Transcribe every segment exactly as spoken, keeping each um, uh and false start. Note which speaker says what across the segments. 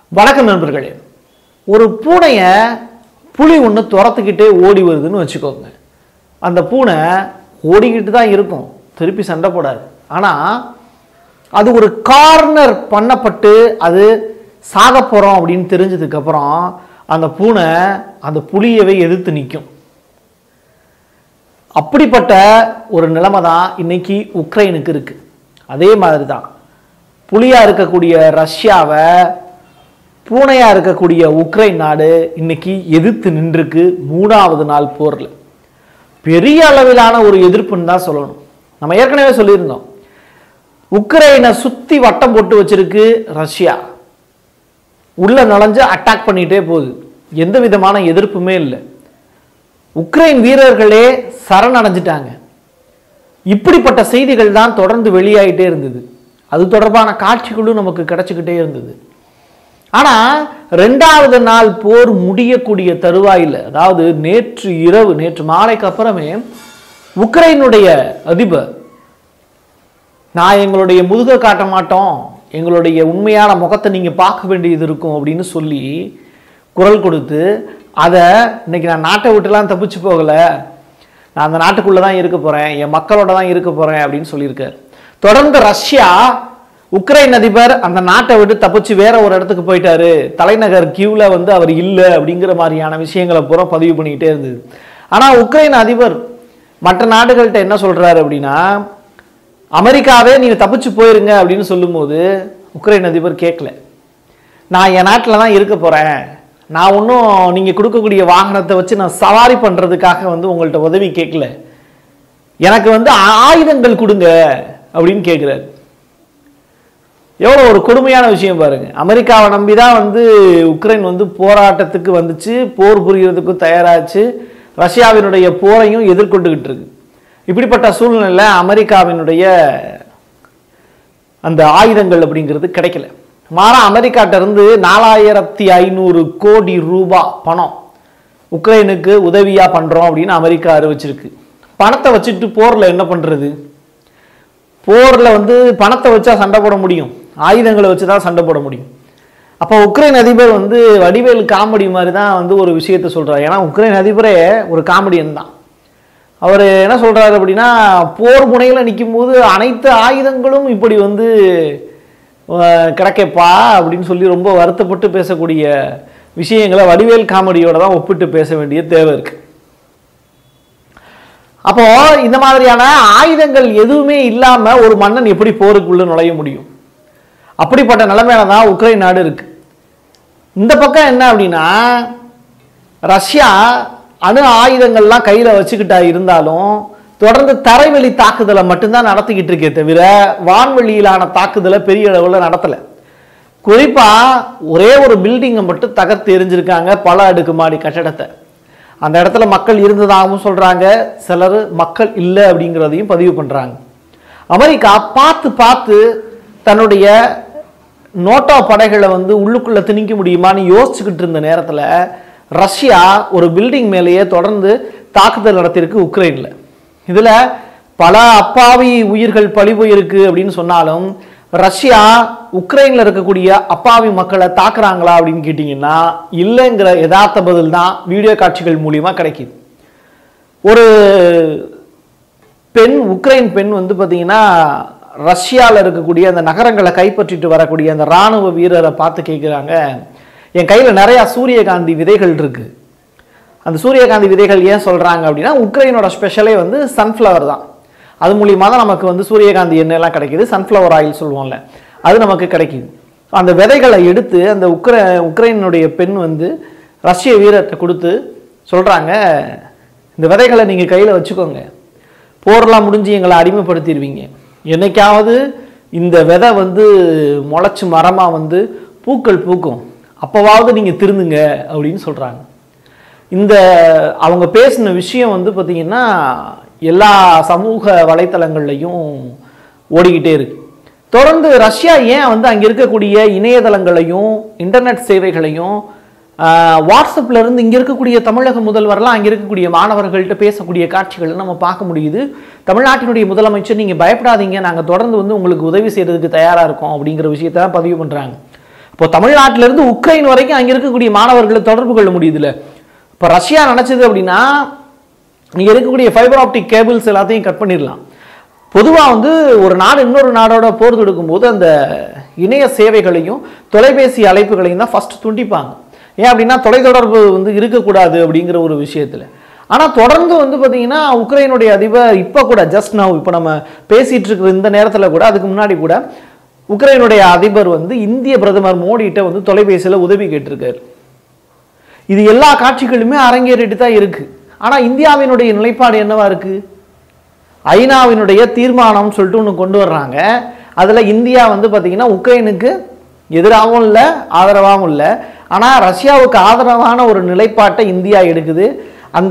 Speaker 1: வணக்கம் நண்பர்களே. ஒரு பூனைய புலி ஒன்று துரத்துக்கிட்டே ஓடி வருதுன்னு வச்சுக்கோங்க. அந்த பூனை ஓடிக்கிட்டு தான் இருக்கும், திருப்பி சண்டை போடாது. ஆனால் அது ஒரு கார்னர் பண்ணப்பட்டு அது சாக போகிறோம் அப்படின்னு தெரிஞ்சதுக்கப்புறம் அந்த பூனை அந்த புலியவே எதிர்த்து நிற்கும். அப்படிப்பட்ட ஒரு நிலைமை தான் இன்னைக்கு உக்ரைனுக்கு இருக்கு. அதே மாதிரி தான் புலியா இருக்கக்கூடிய ரஷ்யாவை பூனையா இருக்கக்கூடிய உக்ரைன் நாடு இன்னைக்கு எதிர்த்து நின்றுருக்கு. மூணாவது நாள் போர்ல பெரிய அளவிலான ஒரு எதிர்ப்புன்னு தான் சொல்லணும். நம்ம ஏற்கனவே சொல்லியிருந்தோம், உக்ரைனை சுத்தி வட்டம் போட்டு வச்சிருக்கு ரஷ்யா, உள்ள நுழைஞ்சு அட்டாக் பண்ணிட்டே போகுது. எந்த விதமான எதிர்ப்புமே இல்லை. உக்ரைன் வீரர்களே சரணடைஞ்சிட்டாங்க. இப்படிப்பட்ட செய்திகள் தான் தொடர்ந்து வெளியாயிட்டே இருந்தது. அது தொடர்பான காட்சிகளும் நமக்கு கிடைச்சிக்கிட்டே இருந்தது. ஆனா ரெண்டாவது நாள் போர் முடியக்கூடிய தருவாயில், அதாவது நேற்று இரவு நேற்று மாலைக்கு அப்புறமே உக்ரைனுடைய அதிபர், நான் எங்களுடைய முதுக காட்ட மாட்டோம், எங்களுடைய உண்மையான முகத்தை நீங்க பார்க்க வேண்டியது இருக்கும் அப்படின்னு சொல்லி குரல் கொடுத்து, அதை இன்னைக்கு நான் நாட்டை விட்டுலாம் தப்பிச்சு போகல, நான் அந்த நாட்டுக்குள்ள தான் இருக்க போறேன், என் மக்களோட தான் இருக்க போறேன் அப்படின்னு சொல்லியிருக்காரு. தொடர்ந்து ரஷ்யா உக்ரைன் அதிபர் அந்த நாட்டை விட்டு தப்பிச்சு வேற ஒரு இடத்துக்கு போயிட்டாரு, தலைநகர் கியூல வந்து அவர் இல்லை அப்படிங்கிற மாதிரியான விஷயங்களை பூரா பதிவு பண்ணிக்கிட்டே இருந்தது. ஆனா உக்ரைன் அதிபர் மற்ற நாடுகள்கிட்ட என்ன சொல்றாரு அப்படின்னா, அமெரிக்காவே நீங்க தப்பிச்சு போயிருங்க அப்படின்னு சொல்லும் போது உக்ரைன் அதிபர் கேட்கல, நான் என் நாட்டில் தான் இருக்க போறேன், நான் ஒன்றும் நீங்க கொடுக்கக்கூடிய வாகனத்தை வச்சு நான் சவாரி பண்றதுக்காக வந்து உங்கள்கிட்ட உதவி கேட்கல, எனக்கு வந்து ஆயுதங்கள் கொடுங்க அப்படின்னு கேட்கிறாரு. எவ்வளோ ஒரு கொடுமையான விஷயம் பாருங்க. அமெரிக்காவை நம்பி தான் வந்து உக்ரைன் வந்து போராட்டத்துக்கு வந்துச்சு, போர் புரியறதுக்கும் தயாராச்சு, ரஷ்யாவினுடைய போரையும் எதிர்கொண்டுகிட்டு இருக்கு. இப்படிப்பட்ட சூழ்நிலையில் அமெரிக்காவினுடைய அந்த ஆயுதங்கள் அப்படிங்கிறது கிடைக்கல. மாறா அமெரிக்காட்ட இருந்து நாலாயிரத்தி ஐநூறு கோடி ரூபாய் பணம் உக்ரைனுக்கு உதவியா பண்றோம் அப்படின்னு அமெரிக்கா அறிவிச்சிருக்கு. பணத்தை வச்சுட்டு போர்ல என்ன பண்றது? போர்ல வந்து பணத்தை வச்சா சண்டை போட முடியும், ஆயுதங்களை வச்சுதான் சண்டை போட முடியும். அப்போ உக்ரைன் அதிபர் வந்து வடிவேல் காமெடி மாதிரி தான் வந்து ஒரு விஷயத்த சொல்றாரு. ஏன்னா உக்ரைன் அதிபரே ஒரு காமெடியன் தான். அவர் என்ன சொல்றாரு அப்படின்னா, போர் முனையில் நிற்கும் போது அனைத்து ஆயுதங்களும் இப்படி வந்து கிடைக்கப்பா அப்படின்னு சொல்லி ரொம்ப வருத்தப்பட்டு பேசக்கூடிய விஷயங்களை வடிவேல் காமெடியோட தான் ஒப்பிட்டு பேச வேண்டிய தேவை இருக்கு. அப்போ இந்த மாதிரியான ஆயுதங்கள் எதுவுமே இல்லாம ஒரு மன்னன் எப்படி போருக்குள்ள நுழைய முடியும்? அப்படிப்பட்ட நிலைமையில தான் உக்ரைன் நாடு இருக்கு. இந்த பக்கம் என்ன அப்படின்னா, ரஷ்யா அணு ஆயுதங்கள்லாம் கையில வச்சுக்கிட்டா இருந்தாலும் தொடர்ந்து தரைவெளி தாக்குதலை மட்டும்தான் நடத்திக்கிட்டு இருக்கே தவிர வான்வெளியிலான தாக்குதலை பெரிய அளவில் நடத்தல. குறிப்பா ஒரே ஒரு பில்டிங்கை மட்டும் தகர்த்து எரிஞ்சிருக்காங்க, பல அடுக்கு மாடி கட்டடத்தை. அந்த இடத்துல மக்கள் இருந்ததாகவும் சொல்றாங்க, சிலர் மக்கள் இல்லை அப்படிங்கிறதையும் பதிவு பண்றாங்க. அமெரிக்கா பார்த்து பார்த்து தன்னுடைய நோட்டோ படைகளை வந்து உள்ளுக்குள்ள திணிக்க முடியுமான்னு யோசிச்சுக்கிட்டு இருந்த நேரத்தில் ரஷ்யா ஒரு பில்டிங் மேலேயே தொடர்ந்து தாக்குதல் நடத்தியிருக்கு உக்ரைன்ல. இதுல பல அப்பாவி உயிர்கள் பழி போயிருக்கு அப்படின்னு சொன்னாலும் ரஷ்யா உக்ரைன்ல இருக்கக்கூடிய அப்பாவி மக்களை தாக்குறாங்களா அப்படின்னு கேட்டீங்கன்னா இல்லைங்கிற யதார்த்த பதில் தான் வீடியோ காட்சிகள் மூலியமா கிடைக்குது. ஒரு பெண், உக்ரைன் பெண் வந்து பார்த்தீங்கன்னா ரஷ்யாவில் இருக்கக்கூடிய அந்த நகரங்களை கைப்பற்றிட்டு வரக்கூடிய அந்த இராணுவ வீரரை பார்த்து கேட்குறாங்க, என் கையில் நிறையா சூரியகாந்தி விதைகள் இருக்கு. அந்த சூரியகாந்தி விதைகள் ஏன் சொல்கிறாங்க அப்படின்னா, உக்ரைனோட ஸ்பெஷலே வந்து சன்ஃப்ளவர் தான். அது மூலியமாக தான் நமக்கு வந்து சூரியகாந்தி எண்ணெய்லாம் கிடைக்கிது, சன்ஃப்ளவர் ஆயில் சொல்லுவோம்ல, அது நமக்கு கிடைக்கிது. அந்த விதைகளை எடுத்து அந்த உக்ரை உக்ரைனுடைய பெண் வந்து ரஷ்ய வீரர்கிட்ட கொடுத்து சொல்கிறாங்க, இந்த விதைகளை நீங்கள் கையில் வச்சுக்கோங்க, போர்லாம் முடிஞ்சு எங்களை அடிமைப்படுத்திடுவீங்க, என்னைக்காவது இந்த விதை வந்து முளைச்சி மரமாக வந்து பூக்கள் பூக்கும், அப்போவாவது நீங்கள் திருந்துங்க அப்படின்னு சொல்கிறாங்க. இந்த அவங்க பேசின விஷயம் வந்து பார்த்தீங்கன்னா எல்லா சமூக வலைத்தளங்கள்லையும் ஓடிக்கிட்டே இருக்கு. தொடர்ந்து ரஷ்யா ஏன் வந்து அங்கே இருக்கக்கூடிய இணையதளங்களையும் இன்டர்நெட் சேவைகளையும் வாட்ஸ்அப்ல இருந்து இங்கே இருக்கக்கூடிய தமிழக முதல்வரெலாம் அங்கே இருக்கக்கூடிய மாணவர்கள்ட்ட பேசக்கூடிய காட்சிகளை நம்ம பார்க்க முடியுது. தமிழ்நாட்டினுடைய முதலமைச்சர் நீங்கள் பயப்படாதீங்க, நாங்கள் தொடர்ந்து வந்து உங்களுக்கு உதவி செய்கிறதுக்கு தயாராக இருக்கோம் அப்படிங்கிற விஷயத்தான் பதிவு பண்ணுறாங்க. இப்போ தமிழ்நாட்டிலிருந்து உக்ரைன் வரைக்கும் அங்கே இருக்கக்கூடிய மாணவர்களை தொடர்பு கொள்ள முடியுதுல்ல. இப்போ ரஷ்யா நினச்சது அப்படின்னா இங்கே இருக்கக்கூடிய ஃபைபர் ஆப்டிக் கேபிள்ஸ் எல்லாத்தையும் கட் பண்ணிடலாம். பொதுவாக வந்து ஒரு நாடு இன்னொரு நாடோட போர் தொடுக்கும் போது அந்த இணைய சேவைகளையும் தொலைபேசி அழைப்புகளையும் தான் ஃபர்ஸ்ட் துண்டிப்பாங்க. ஏன் அப்படின்னா தொலைத்தொடர்பு வந்து இருக்கக்கூடாது அப்படிங்கிற ஒரு விஷயத்தில். ஆனால் தொடர்ந்து வந்து பார்த்தீங்கன்னா உக்ரைனுடைய அதிபர் இப்போ கூட ஜஸ்ட் நவ் இப்போ நம்ம பேசிகிட்டு இருக்கிற இந்த நேரத்தில் கூட அதுக்கு முன்னாடி கூட உக்ரைனுடைய அதிபர் வந்து இந்திய பிரதமர் மோடிகிட்ட வந்து தொலைபேசியில் உதவி கேட்டிருக்காரு. இது எல்லா காட்சிகளுமே அரங்கேறிட்டு தான் இருக்குது. ஆனால் இந்தியாவினுடைய நிலைப்பாடு என்னவா இருக்குது? ஐநாவினுடைய தீர்மானம் சொல்லிட்டு ஒன்று கொண்டு வர்றாங்க. அதில் இந்தியா வந்து பார்த்தீங்கன்னா உக்ரைனுக்கு எதிராகவும் இல்லை ஆதரவாகவும் இல்லை. ஆனால் ரஷ்யாவுக்கு ஆதரவான ஒரு நிலைப்பாட்டை இந்தியா எடுக்குது. அந்த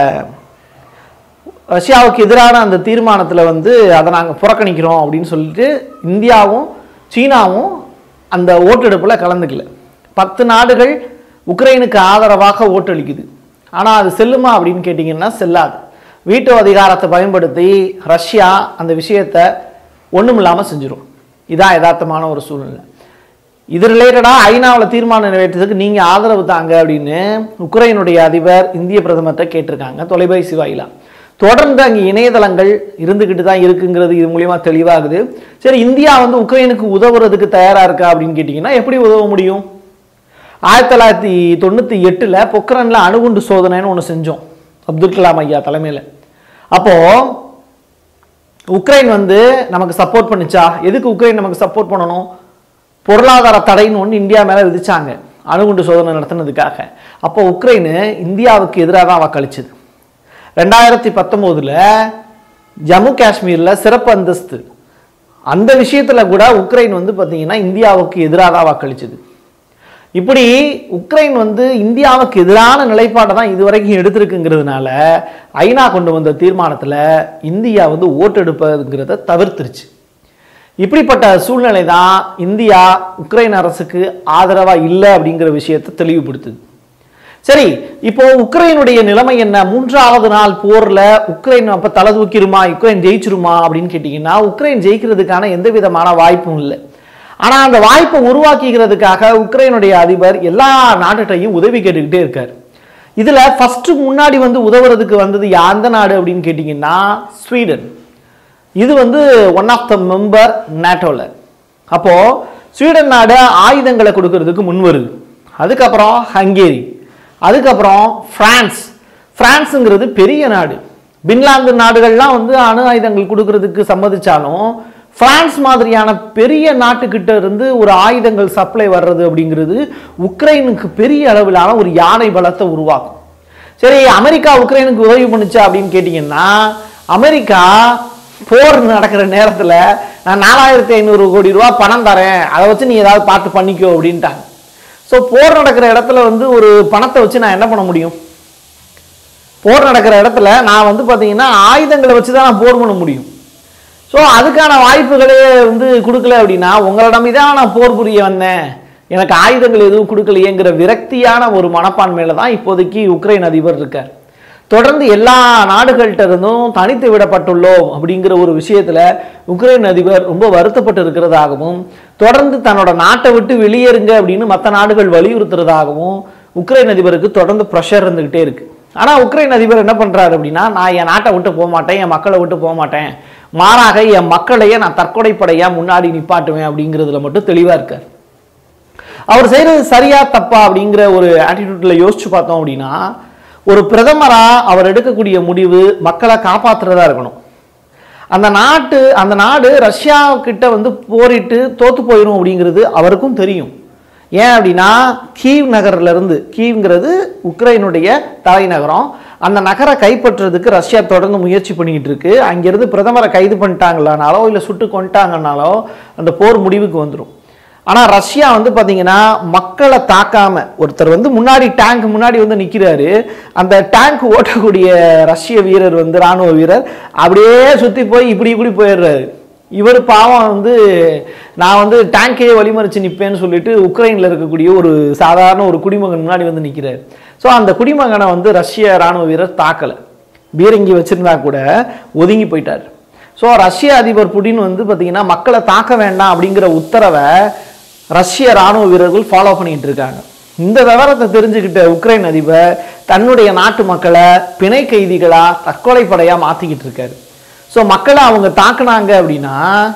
Speaker 1: ரஷ்யாவுக்கு எதிரான அந்த தீர்மானத்தில் வந்து அதை நாங்கள் புறக்கணிக்கிறோம் அப்படின்னு சொல்லிட்டு இந்தியாவும் சீனாவும் அந்த ஓட்டெடுப்பில் கலந்துக்கல. பத்து நாடுகள் உக்ரைனுக்கு ஆதரவாக ஓட்டளிக்குது. ஆனால் அது செல்லுமா அப்படின்னு கேட்டிங்கன்னா செல்லாது. வீட்டோ அதிகாரத்தை பயன்படுத்தி ரஷ்யா அந்த விஷயத்தை ஒன்றும் இல்லாமல் செஞ்சிடும். இதான் யதார்த்தமான ஒரு சூழ்நிலை. இது ரிலேட்டடாக ஐநாவில் தீர்மானம் நிறைவேற்றதுக்கு நீங்கள் ஆதரவு தாங்க அப்படின்னு உக்ரைனுடைய அதிபர் இந்திய பிரதமர்கிட்ட கேட்டிருக்காங்க தொலைபேசி வாயிலாக. தொடர்ந்து அங்கே இணையதளங்கள் இருந்துக்கிட்டு தான் இருக்குங்கிறது இது மூலியமா தெளிவாகுது. சரி, இந்தியா வந்து உக்ரைனுக்கு உதவுறதுக்கு தயாராக இருக்கா அப்படின்னு கேட்டிங்கன்னா எப்படி உதவ முடியும்? ஆயிரத்தி தொள்ளாயிரத்தி தொண்ணூற்றி எட்டில் பொக்ரானில் அணுகுண்டு சோதனைன்னு ஒன்று செஞ்சோம் அப்துல் கலாம் ஐயா தலைமையில். அப்போது உக்ரைன் வந்து நமக்கு சப்போர்ட் பண்ணிச்சா? எதுக்கு உக்ரைன் நமக்கு சப்போர்ட் பண்ணணும்? பொருளாதார தடைன்னு ஒன்று இந்தியா மேலே விதிச்சாங்க அணுகுண்டு சோதனை நடத்தினதுக்காக. அப்போ உக்ரைனு இந்தியாவுக்கு எதிராக தான் வாக்களிச்சுது. ரெண்டாயிரத்தி பத்தொம்போதில் ஜம்மு காஷ்மீரில் சிறப்பு அந்தஸ்து அந்த விஷயத்தில் கூட உக்ரைன் வந்து பார்த்தீங்கன்னா இந்தியாவுக்கு எதிராக தான் வாக்களிச்சுது. இப்படி உக்ரைன் வந்து இந்தியாவுக்கு எதிரான நிலைப்பாட்டை தான் இதுவரைக்கும் எடுத்திருக்குங்கிறதுனால ஐநா கொண்டு வந்த தீர்மானத்தில் இந்தியா வந்து ஓட்டெடுப்பதுங்கிறத தவிர்த்துருச்சு. இப்படிப்பட்ட சூழ்நிலை தான் இந்தியா உக்ரைன் அரசுக்கு ஆதரவாக இல்லை அப்படிங்கிற விஷயத்தை தெளிவுபடுத்துது. சரி, இப்போ உக்ரைனுடைய நிலைமை என்ன? மூன்றாவது நாள் போரில் உக்ரைன் அப்போ தலை தூக்கிருமா, உக்ரைன் ஜெயிச்சிருமா அப்படின்னு கேட்டிங்கன்னா உக்ரைன் ஜெயிக்கிறதுக்கான எந்த விதமான வாய்ப்பும் இல்லை. ஆனால் அந்த வாய்ப்பை உருவாக்கிக்கிறதுக்காக உக்ரைனுடைய அதிபர் எல்லா நாட்டுகிட்டையும் உதவி கேட்டுக்கிட்டே இருக்கார். இதில் ஃபஸ்ட்டு முன்னாடி வந்து உதவுறதுக்கு வந்தது எந்த நாடு அப்படின்னு கேட்டிங்கன்னா ஸ்வீடன். இது வந்து ஒன் ஆஃப் த மெம்பர் நேட்டோவில். அப்போது ஸ்வீடன் நாடு ஆயுதங்களை கொடுக்கறதுக்கு முன் வருது. அதுக்கப்புறம் ஹங்கேரி, அதுக்கப்புறம் பிரான்ஸ். பிரான்ஸுங்கிறது பெரிய நாடு. பின்லாந்து நாடுகள்லாம் வந்து அணு ஆயுதங்கள் கொடுக்கறதுக்கு சம்மதிச்சாலும் பிரான்ஸ் மாதிரியான பெரிய நாட்டுக்கிட்ட இருந்து ஒரு ஆயுதங்கள் சப்ளை வர்றது அப்படிங்கிறது உக்ரைனுக்கு பெரிய அளவிலான ஒரு யானை பலத்தை உருவாக்கும். சரி, அமெரிக்கா உக்ரைனுக்கு உதவி பண்ணுச்சா அப்படின்னு கேட்டிங்கன்னா அமெரிக்கா போர் நடக்கிற நேரத்தில் நான் நாலாயிரத்தி ஐநூறு கோடி ரூபா பணம் தரேன், அதை வச்சு நீ ஏதாவது பார்த்து பண்ணிக்கோ அப்படின்ட்டாங்க. ஸோ போர் நடக்கிற இடத்துல வந்து ஒரு பணத்தை வச்சு நான் என்ன பண்ண முடியும்? போர் நடக்கிற இடத்துல நான் வந்து பார்த்தீங்கன்னா ஆயுதங்களை வச்சு தான் நான் போர் பண்ண முடியும். ஸோ அதுக்கான வாய்ப்புகளே வந்து கொடுக்கல அப்படின்னா உங்களிடம் தான் நான் போர் புரிய வந்தேன், எனக்கு ஆயுதங்கள் எதுவும் கொடுக்கலையேங்கிற விரக்தியான ஒரு மனப்பான்மையில தான் இப்போதைக்கு உக்ரைன் அதிபர் இருக்கார். தொடர்ந்து எல்லா நாடுகள்கிட்ட இருந்தும் தனித்து விடப்பட்டுள்ளோம் அப்படிங்கிற ஒரு விஷயத்துல உக்ரைன் அதிபர் ரொம்ப வருத்தப்பட்டு இருக்கிறதாகவும் தொடர்ந்து தன்னோட நாட்டை விட்டு வெளியேறுங்க அப்படின்னு மற்ற நாடுகள் வலியுறுத்துறதாகவும் உக்ரைன் அதிபருக்கு தொடர்ந்து ப்ரெஷர் இருந்துகிட்டே இருக்கு. ஆனா உக்ரைன் அதிபர் என்ன பண்றாரு அப்படின்னா நான் என் நாட்டை விட்டு போக மாட்டேன், என் மக்களை விட்டு போக மாட்டேன், மாறாக என் மக்களையே நான் தற்கொலைப்படையா முன்னாடி நிப்பாட்டுவேன் அப்படிங்கிறதுல மட்டும் தெளிவா இருக்கார். அவர் செய்யறது சரியா தப்பா அப்படிங்கிற ஒரு ஆட்டிடியூட்ல யோசிச்சு பார்த்தோம் அப்படின்னா ஒரு பிரதமரா அவர் எடுக்கக்கூடிய முடிவு மக்களை காப்பாற்றுறதா இருக்கணும். அந்த நாட்டு அந்த நாடு ரஷ்யா கிட்ட வந்து போரிட்டு தோத்து போயிடும் அப்படிங்கிறது அவருக்கும் தெரியும். ஏன் அப்படின்னா கீவ் நகர்ல இருந்து, கீவ்ங்கிறது உக்ரைனுடைய தலைநகரம், அந்த நகரை கைப்பற்றுறதுக்கு ரஷ்யா தொடர்ந்து முயற்சி பண்ணிக்கிட்டு இருக்கு. அங்கிருந்து பிரதமரை கைது பண்ணிட்டாங்களானாலோ இல்லை சுட்டு கொண்டுட்டாங்கனாலோ அந்த போர் முடிவுக்கு வந்துடும். ஆனால் ரஷ்யா வந்து பார்த்தீங்கன்னா மக்களை தாக்காம ஒருத்தர் வந்து முன்னாடி டேங்க் முன்னாடி வந்து நிற்கிறாரு, அந்த டேங்க் ஓட்டக்கூடிய ரஷ்ய வீரர் வந்து இராணுவ வீரர் அப்படியே சுற்றி போய் இப்படி இப்படி போயிடுறாரு. இவர் பாவம் வந்து நான் வந்து டேங்கே வழிமறிச்சு நிற்பேன்னு சொல்லிட்டு உக்ரைனில் இருக்கக்கூடிய ஒரு சாதாரண ஒரு குடிமகன் முன்னாடி வந்து நிற்கிறார். ஸோ அந்த குடிமகனை வந்து ரஷ்ய இராணுவ வீரர் தாக்கலை, பீரங்கி வச்சிருந்தா கூட ஒதுங்கி போயிட்டார். ஸோ ரஷ்ய அதிபர் புடின் வந்து பார்த்தீங்கன்னா மக்களை தாக்க வேண்டாம் அப்படிங்கிற உத்தரவை ரஷ்ய இராணுவ வீரர்கள் ஃபாலோ பண்ணிட்டு இருக்காங்க. இந்த விவரத்தை தெரிஞ்சுக்கிட்ட உக்ரைன் அதிபர் தன்னுடைய நாட்டு மக்களை பிணை கைதிகளா தற்கொலை படையா மாத்திக்கிட்டு இருக்காரு. ஸோ மக்களை அவங்க தாக்குனாங்க அப்படின்னா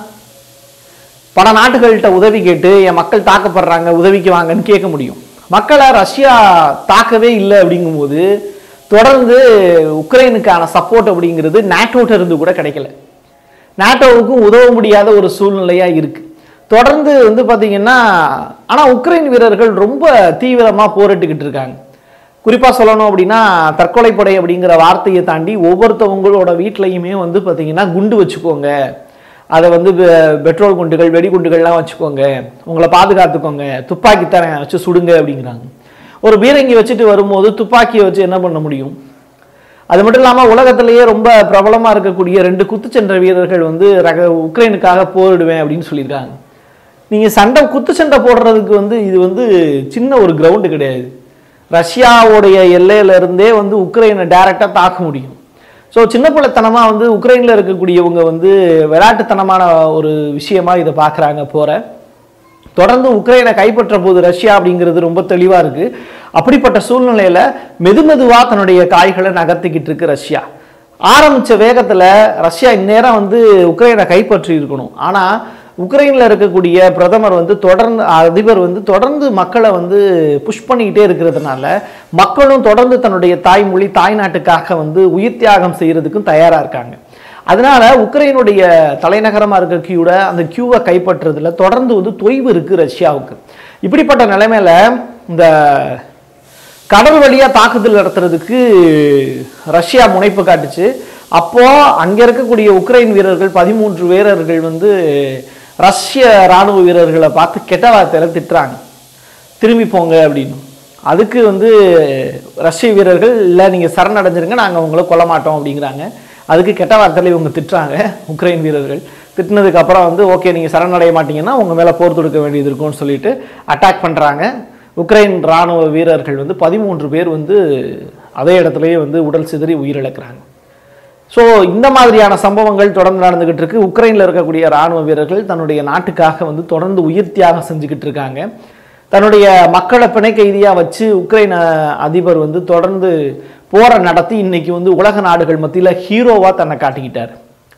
Speaker 1: பல நாட்டுகள்கிட்ட உதவி கேட்டு என் மக்கள் தாக்கப்படுறாங்க உதவிக்கு வாங்கன்னு கேட்க முடியும். மக்களை ரஷ்யா தாக்கவே இல்லை அப்படிங்கும்போது தொடர்ந்து உக்ரைனுக்கான சப்போர்ட் அப்படிங்கிறது நாட்டோட்ட இருந்து கூட கிடைக்கல. நாட்டோவுக்கும் உதவ முடியாத ஒரு சூழ்நிலையா இருக்கு. தொடர்ந்து வந்து பார்த்தீங்கன்னா ஆனால் உக்ரைன் வீரர்கள் ரொம்ப தீவிரமாக போரிட்டுக்கிட்டு இருக்காங்க. குறிப்பாக சொல்லணும் அப்படின்னா தற்கொலைப்படை அப்படிங்கிற வார்த்தையை தாண்டி ஒவ்வொருத்தவங்களோட வீட்லையுமே வந்து பார்த்தீங்கன்னா குண்டு வச்சுக்கோங்க, அதை வந்து பெட்ரோல் குண்டுகள் வெடிகுண்டுகள்லாம் வச்சுக்கோங்க, உங்களை பாதுகாத்துக்கோங்க, துப்பாக்கி தரேன் வச்சு சுடுங்க அப்படிங்கிறாங்க. ஒரு பீரங்கி வச்சுட்டு வரும்போது துப்பாக்கியை வச்சு என்ன பண்ண முடியும்? அது மட்டும் இல்லாமல் உலகத்திலேயே ரொம்ப பிரபலமாக இருக்கக்கூடிய ரெண்டு குத்துச்சண்டை வீரர்கள் வந்து ரக உக்ரைனுக்காக போரிடுவேன் அப்படின்னு சொல்லியிருக்காங்க. நீங்கள் சண்டை குத்து சண்டை போடுறதுக்கு வந்து இது வந்து சின்ன ஒரு கிரவுண்டு கிடையாது. ரஷ்யாவுடைய எல்லையிலிருந்தே வந்து உக்ரைனை டைரெக்டாக தாக்க முடியும். ஸோ சின்ன பிள்ளைத்தனமாக வந்து உக்ரைனில் இருக்கக்கூடியவங்க வந்து விளையாட்டுத்தனமான ஒரு விஷயமா இதை பார்க்குறாங்க. போகிற தொடர்ந்து உக்ரைனை கைப்பற்ற போது ரஷ்யா அப்படிங்கிறது ரொம்ப தெளிவாக இருக்குது. அப்படிப்பட்ட சூழ்நிலையில் மெது மெதுவாக தன்னுடைய காய்களை நகர்த்திக்கிட்டு இருக்கு ரஷ்யா. ஆரம்பித்த வேகத்தில் ரஷ்யா இந்நேரம் வந்து உக்ரைனை கைப்பற்றி இருக்கணும். ஆனால் உக்ரைனில் இருக்கக்கூடிய பிரதமர் வந்து தொடர்ந்து அதிபர் வந்து தொடர்ந்து மக்களை வந்து புஷ் பண்ணிக்கிட்டே இருக்கிறதுனால மக்களும் தொடர்ந்து தன்னுடைய தாய்மொழி தாய்நாட்டுக்காக வந்து உயிர் தியாகம் செய்கிறதுக்கும் தயாராக இருக்காங்க. அதனால உக்ரைனுடைய தலைநகரமாக இருக்க கியூட அந்த கியூவை கைப்பற்றுறதுல தொடர்ந்து வந்து தொய்வு இருக்குது ரஷ்யாவுக்கு. இப்படிப்பட்ட நிலைமையில இந்த கடல் வழியாக தாக்குதல் நடத்துறதுக்கு ரஷ்யா முனைப்பு காட்டுச்சு. அப்போ அங்கே இருக்கக்கூடிய உக்ரைன் வீரர்கள் பதிமூன்று வீரர்கள் வந்து ரஷ்ய இராணுவ வீரர்களை பார்த்து கெட்ட வார்த்தையில திட்டுறாங்க, திரும்பி போங்க அப்படின்னு. அதுக்கு வந்து ரஷ்ய வீரர்கள் இல்லை நீங்கள் சரணடைஞ்சிருங்க, நாங்கள் உங்களை கொல்ல மாட்டோம் அப்படிங்கிறாங்க. அதுக்கு கெட்ட வார்த்தையில இவங்க திட்டுறாங்க உக்ரைன் வீரர்கள். திட்டினதுக்கு அப்புறம் வந்து ஓகே நீங்கள் சரணடைய மாட்டீங்கன்னா உங்கள் மேலே போர் தொடுக்க வேண்டியது இருக்கும்னு சொல்லிட்டு அட்டாக் பண்ணுறாங்க. உக்ரைன் இராணுவ வீரர்கள் வந்து பதிமூன்று பேர் வந்து அதே இடத்துலையே வந்து உடல் சிதறி உயிரிழக்கிறாங்க. ஸோ இந்த மாதிரியான சம்பவங்கள் தொடர்ந்து நடந்துகிட்டு இருக்கு. உக்ரைனில் இருக்கக்கூடிய இராணுவ வீரர்கள் தன்னுடைய நாட்டுக்காக வந்து தொடர்ந்து உயிர் தியாகம் செஞ்சுக்கிட்டு இருக்காங்க. தன்னுடைய மக்களை பிணை கைதியாக வச்சு உக்ரைன் அதிபர் வந்து தொடர்ந்து போரை நடத்தி இன்னைக்கு வந்து உலக நாடுகள் மத்தியில் ஹீரோவாக தன்னை காட்டிக்கிட்டார்.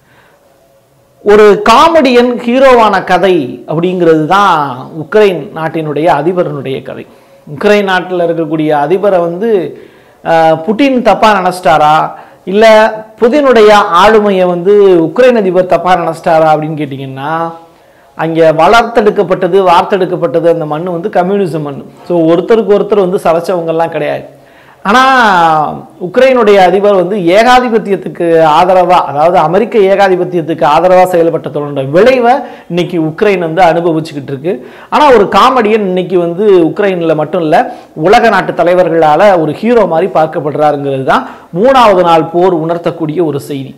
Speaker 1: ஒரு காமெடியன் ஹீரோவான கதை அப்படிங்கிறது தான் உக்ரைன் நாட்டினுடைய அதிபரனுடைய கதை. உக்ரைன் நாட்டில் இருக்கக்கூடிய அதிபரை வந்து புட்டின் தப்பாக நினச்சிட்டாரா இல்லை புதினுடைய ஆளுமையை வந்து உக்ரைன் அதிபர் தப்பாக நினச்சிட்டாரா அப்படின்னு கேட்டிங்கன்னா அங்கே வளர்த்தெடுக்கப்பட்டது வார்த்தெடுக்கப்பட்டது அந்த மண் வந்து கம்யூனிசம் மண். ஸோ ஒருத்தருக்கு ஒருத்தர் வந்து சளைச்சவங்கெல்லாம் கிடையாது. ஆனால் உக்ரைனுடைய அதிபர் வந்து ஏகாதிபத்தியத்துக்கு ஆதரவாக, அதாவது அமெரிக்க ஏகாதிபத்தியத்துக்கு ஆதரவாக செயல்பட்டதோட விளைவை இன்னைக்கு உக்ரைன் வந்து அனுபவிச்சுக்கிட்டு இருக்கு. ஆனால் ஒரு காமெடியன் இன்னைக்கு வந்து உக்ரைனில் மட்டும் இல்லை உலக நாட்டு தலைவர்களால் ஒரு ஹீரோ மாதிரி பார்க்கப்படுறாருங்கிறது தான் மூணாவது நாள் போர் உணர்த்தக்கூடிய ஒரு செய்தி.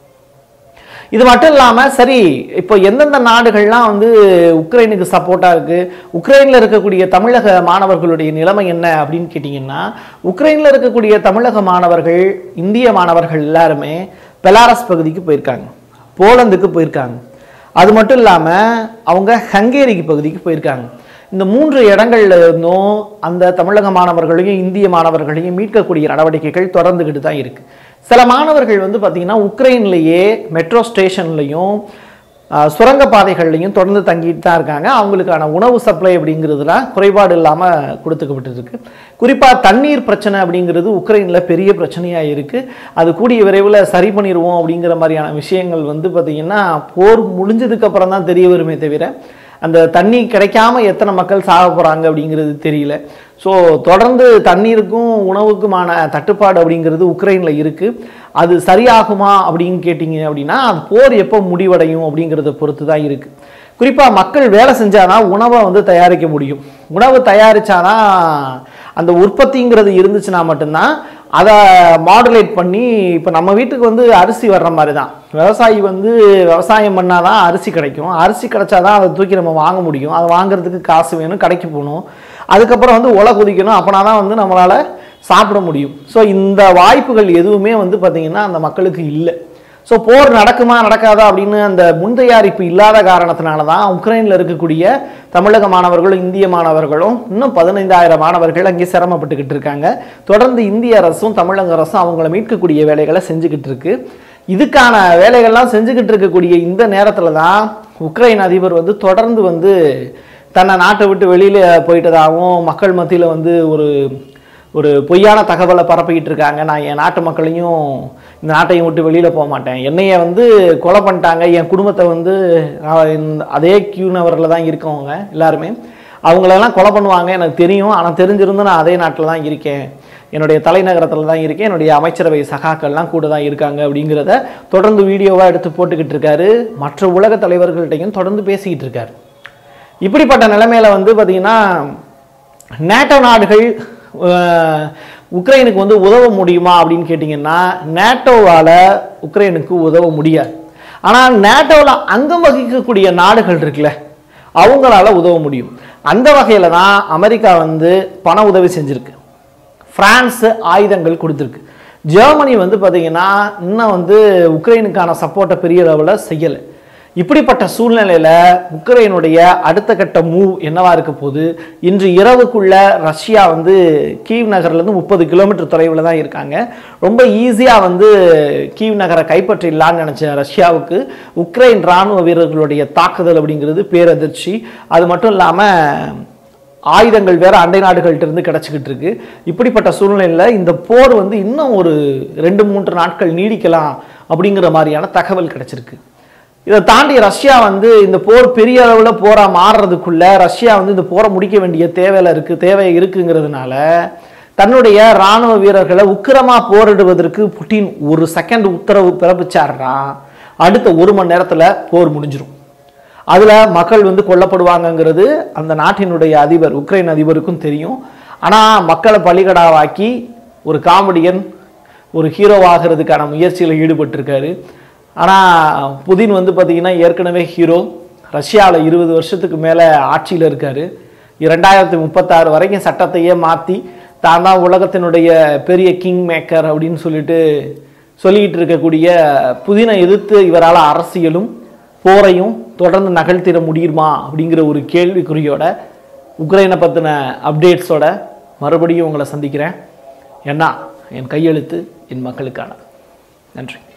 Speaker 1: இது மட்டும் இல்லாமல் சரி இப்போ எந்தெந்த நாடுகள்லாம் வந்து உக்ரைனுக்கு சப்போர்ட்டாக இருக்குது, உக்ரைனில் இருக்கக்கூடிய தமிழக மாணவர்களுடைய நிலைமை என்ன அப்படின்னு கேட்டிங்கன்னா உக்ரைனில் இருக்கக்கூடிய தமிழக மாணவர்கள் இந்திய மாணவர்கள் எல்லாருமே பெலாரஸ் பகுதிக்கு போயிருக்காங்க, போலந்துக்கு போயிருக்காங்க. அது மட்டும் இல்லாமல் அவங்க ஹங்கேரிக்கு பகுதிக்கு போயிருக்காங்க. இந்த மூன்று இடங்கள்ல இருந்தும் அந்த தமிழக மாணவர்களையும் இந்திய மாணவர்களையும் மீட்கக்கூடிய நடவடிக்கைகள் தொடர்ந்துக்கிட்டு தான் இருக்குது. சில மாணவர்கள் வந்து பார்த்திங்கன்னா உக்ரைன்லேயே மெட்ரோ ஸ்டேஷன்லையும் சுரங்கப்பாதைகள்லையும் தொடர்ந்து தங்கிட்டு தான் இருக்காங்க. அவங்களுக்கான உணவு சப்ளை அப்படிங்கிறதுலாம் குறைபாடு இல்லாமல் கொடுத்துக்கப்பட்டு இருக்கு. குறிப்பாக தண்ணீர் பிரச்சனை அப்படிங்கிறது உக்ரைனில் பெரிய பிரச்சனையாக இருக்குது. அது கூடிய விரைவில் சரி பண்ணிடுவோம் அப்படிங்கிற மாதிரியான விஷயங்கள் வந்து பார்த்திங்கன்னா போர் முடிஞ்சதுக்கப்புறம் தான் தெரிய வருமே தவிர அந்த தண்ணி கிடைக்காம எத்தனை மக்கள் சாக போகிறாங்க அப்படிங்கிறது தெரியல. ஸோ தொடர்ந்து தண்ணீருக்கும் உணவுக்குமான தட்டுப்பாடு அப்படிங்கிறது உக்ரைனில் இருக்குது. அது சரியாகுமா அப்படின்னு கேட்டிங்க அப்படின்னா அது போர் எப்போ முடிவடையும் அப்படிங்கிறத பொறுத்து தான் இருக்குது. குறிப்பாக மக்கள் வேலை செஞ்சாதான் உணவை வந்து தயாரிக்க முடியும். உணவு தயாரித்தாதான் அந்த உற்பத்திங்கிறது இருந்துச்சுன்னா மட்டும்தான் அதை மாடுலேட் பண்ணி இப்போ நம்ம வீட்டுக்கு வந்து அரிசி வர்ற மாதிரி தான் விவசாயி வந்து விவசாயம் பண்ணால் தான் அரிசி கிடைக்கும். அரிசி கிடைச்சாதான் அதை தூக்கி நம்ம வாங்க முடியும். அதை வாங்குறதுக்கு காசு வேணும், கடைக்கு போகணும், அதுக்கப்புறம் வந்து உலை குதிக்கணும், அப்படின்னா தான் வந்து நம்மளால் சாப்பிட முடியும். ஸோ இந்த வாய்ப்புகள் எதுவுமே வந்து பார்த்திங்கன்னா அந்த மக்களுக்கு இல்லை. ஸோ போர் நடக்குமா நடக்காதா அப்படின்னு அந்த முன்தயாரிப்பு இல்லாத காரணத்தினால தான் உக்ரைனில் இருக்கக்கூடிய தமிழக மாணவர்களும் இந்திய மாணவர்களும் இன்னும் பதினைந்தாயிரம் மாணவர்கள் அங்கே சிரமப்பட்டுக்கிட்டு இருக்காங்க. தொடர்ந்து இந்திய அரசும் தமிழக அரசும் அவங்கள மீட்கக்கூடிய வேலைகளை செஞ்சுக்கிட்டு இருக்கு. இதுக்கான வேலைகள்லாம் செஞ்சுக்கிட்டு இருக்கக்கூடிய இந்த நேரத்தில் தான் உக்ரைன் அதிபர் வந்து தொடர்ந்து வந்து தன்னை நாட்டை விட்டு வெளியில் போயிட்டதாகவும் மக்கள் மத்தியில் வந்து ஒரு ஒரு பொய்யான தகவலை பரப்பிக்கிட்டு இருக்காங்க. நான் என் நாட்டு மக்களையும் இந்த நாட்டையும் விட்டு வெளியில் போக மாட்டேன், என்னைய வந்து கொலை பண்ணிட்டாங்க, என் குடும்பத்தை வந்து அதே கியூ நவரில் தான் இருக்கவங்க எல்லாருமே, அவங்களெல்லாம் கொலை பண்ணுவாங்க எனக்கு தெரியும், ஆனால் தெரிஞ்சிருந்து நான் அதே நாட்டில் தான் இருக்கேன், என்னுடைய தலைநகரத்தில் தான் இருக்கேன், என்னுடைய அமைச்சரவை சகாக்கள்லாம் கூட தான் இருக்காங்க அப்படிங்கிறத தொடர்ந்து வீடியோவாக எடுத்து போட்டுக்கிட்டு இருக்காரு. மற்ற உலக தலைவர்கள்ட்டையும் தொடர்ந்து பேசிக்கிட்டு இருக்காரு. இப்படிப்பட்ட நிலைமையில் வந்து பார்த்திங்கன்னா நேட்டோ நாடுகள் உக்ரைனுக்கு வந்து உதவ முடியுமா அப்படின்னு கேட்டிங்கன்னா நேட்டோவால் உக்ரைனுக்கு உதவ முடியாது. ஆனால் நேட்டோவில் அங்கம் வகிக்கக்கூடிய நாடுகள் இருக்குல்ல, அவங்களால உதவ முடியும். அந்த வகையில் தான் அமெரிக்கா வந்து பண உதவி செஞ்சுருக்கு, பிரான்ஸ் ஆயுதங்கள் கொடுத்துருக்கு, ஜெர்மனி வந்து பார்த்திங்கன்னா இன்னும் வந்து உக்ரைனுக்கான சப்போர்ட்டை பெரிய லெவலில் செய்யலை. இப்படிப்பட்ட சூழ்நிலையில் உக்ரைனுடைய அடுத்த கட்ட மூவ் என்னவா இருக்க போகுது? இன்று இரவுக்குள்ள ரஷ்யா வந்து கீவ் நகர்லேருந்து முப்பது கிலோமீட்டர் தொலைவில் தான் இருக்காங்க. ரொம்ப ஈஸியாக வந்து கீவ் நகரை கைப்பற்றிடலான்னு நினச்ச ரஷ்யாவுக்கு உக்ரைன் இராணுவ வீரர்களுடைய தாக்குதல் அப்படிங்கிறது பேரதிர்ச்சி. அது மட்டும் இல்லாமல் ஆயுதங்கள் வேற அண்டை நாடுகள்கிட்ட இருந்து கிடச்சிக்கிட்டு இருக்கு. இப்படிப்பட்ட சூழ்நிலையில் இந்த போர் வந்து இன்னும் ஒரு ரெண்டு மூன்று நாட்கள் நீடிக்கலாம் அப்படிங்கிற மாதிரியான தகவல் கிடைச்சிருக்கு. இதை தாண்டி ரஷ்யா வந்து இந்த போர் பெரிய அளவில் போரா மாறுறதுக்குள்ள ரஷ்யா வந்து இந்த போரை முடிக்க வேண்டிய தேவையில இருக்கு தேவை இருக்குங்கிறதுனால தன்னுடைய இராணுவ வீரர்களை உக்கிரமா போரிடுவதற்கு புட்டின் ஒரு செகண்ட் உத்தரவு பிறப்பிச்சாருன்னா அடுத்த ஒரு மணி நேரத்தில் போர் முடிஞ்சிடும். அதில் மக்கள் வந்து கொல்லப்படுவாங்கங்கிறது அந்த நாட்டினுடைய அதிபர் உக்ரைன் அதிபருக்கும் தெரியும். ஆனால் மக்களை பலிகடாவாக்கி ஒரு காமெடியன் ஒரு ஹீரோவாகிறதுக்கான முயற்சியில் ஈடுபட்டிருக்காரு. ஆனால் புதின் வந்து பார்த்திங்கன்னா ஏற்கனவே ஹீரோ, ரஷ்யாவில் இருபது வருஷத்துக்கு மேலே ஆட்சியில் இருக்கார். இரண்டாயிரத்தி முப்பத்தாறு வரைக்கும் சட்டத்தையே மாற்றி தான் தான் உலகத்தினுடைய பெரிய கிங் மேக்கர் அப்படின்னு சொல்லிட்டு சொல்லிக்கிட்டு இருக்கக்கூடிய புதினை எதிர்த்து இவரால் அரசியலும் போரையும் தொடர்ந்து நகழ்த்திட முடியுமா அப்படிங்கிற ஒரு கேள்விக்குறியோட உக்ரைனை பற்றின அப்டேட்ஸோட மறுபடியும் உங்களை சந்திக்கிறேன். ஏன்னா என் கையெழுத்து என் மக்களுக்கான. நன்றி.